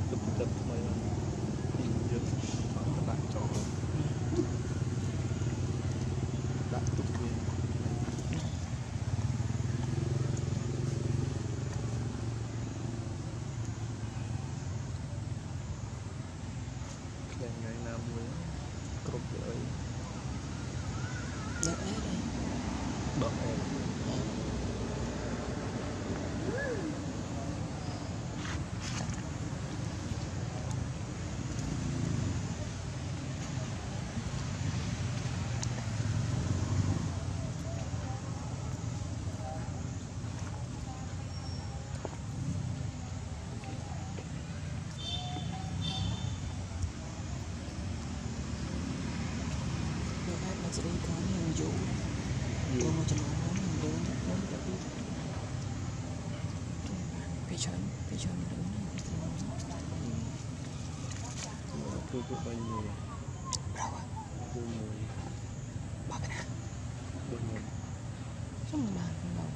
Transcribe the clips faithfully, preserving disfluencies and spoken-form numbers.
tập tập mày đi được đặt cho đặt tục về ngày ngày nào mới cột lại đợi đấy đợi em จะได้ก่อนยังอยู่ตัวมันจะลงน้ำมันเดินน้ำแบบนี้ไปชนไปชนดูนี่คือคือไปมวยเราอะคือมวยบ้ากันนะดูมวยช่างบ้านเรา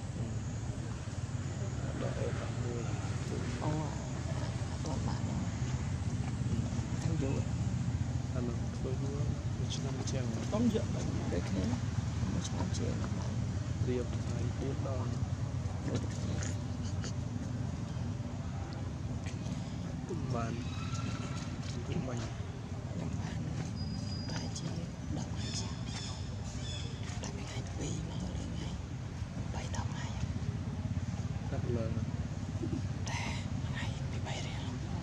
đợi em làm môi ô à toàn bạn đó theo dõi anh nó thôi nữa một năm chèn tóm giận bạn đấy thế một năm chèn bạn riêng hai bốn đòn tụm bàn tụm mình tụm bàn bài chi đọc hay chi tại mình hay bị mà hơi lên ngay bay tàu hay rất là để hay bị bay đi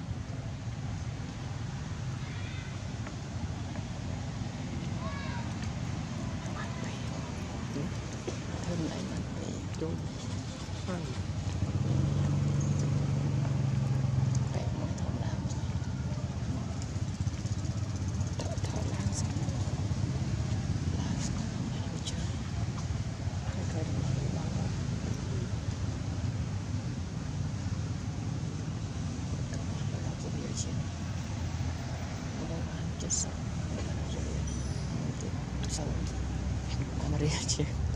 bạn bị thêm lại bạn bị trốn ăn để mỗi thầu làm đợi thợ làm xong làm xong để đi chơi cái cái đó là bao lâu các bạn đã làm rất nhiều chuyện ở đây bạn chết xong để làm rất nhiều chuyện sau camera chưa